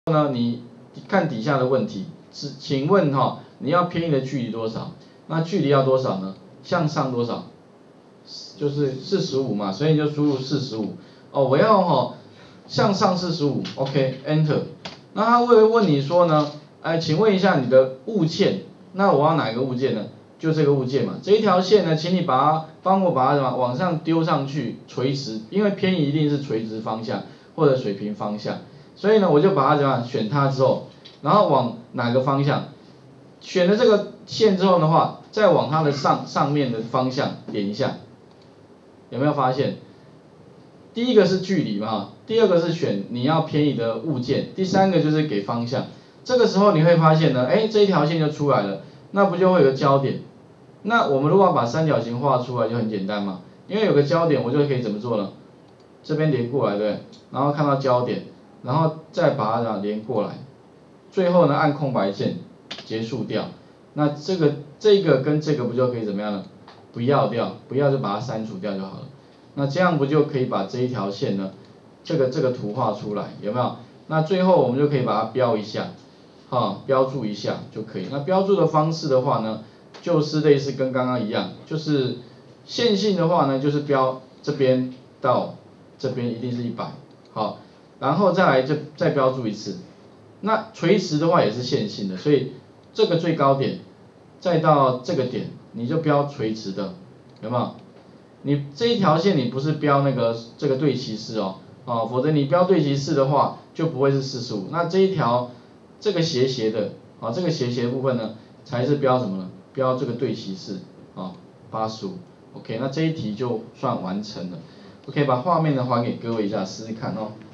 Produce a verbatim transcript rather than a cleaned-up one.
呢，你看底下的问题，是请问哈、哦，你要偏移的距离多少？那距离要多少呢？向上多少？就是四十五嘛，所以你就输入四十五。哦，我要哈、哦、向上四十五 ，OK，Enter。那他会问你说呢，哎，请问一下你的物件，那我要哪个物件呢？就这个物件嘛，这一条线呢，请你把它帮我把它什么往上丢上去，垂直，因为偏移一定是垂直方向或者水平方向，所以呢，我就把它怎么样选它之后，然后往哪个方向？选了这个线之后的话，再往它的上上面的方向点一下，有没有发现？第一个是距离嘛，第二个是选你要偏移的物件，第三个就是给方向。这个时候你会发现呢，哎，这一条线就出来了，那不就会有个焦点？那我们如果要把三角形画出来就很简单嘛，因为有个焦点，我就可以怎么做呢？这边连过来，对不对？然后看到焦点，然后再把它连过来，最后呢按空白键结束掉。那这个这个跟这个不就可以怎么样呢？不要掉，不要就把它删除掉就好了。那这样不就可以把这一条线呢，这个这个图画出来，有没有？那最后我们就可以把它标一下，哈，标注一下就可以。那标注的方式的话呢，就是类似跟刚刚一样，就是线性的话呢，就是标这边到这边一定是一百，好，然后再来就再标注一次。那垂直的话也是线性的，所以这个最高点再到这个点，你就标垂直的，有没有？你这一条线你不是标那个这个对齐式哦，哦，否则你标对齐式的话就不会是四十五。那这一条这个斜斜的，啊，这个斜斜的部分呢，才是标什么呢？标这个对齐式，啊，八十五。OK， 那这一题就算完成了。OK， 把画面呢还给各位一下，试试看哦。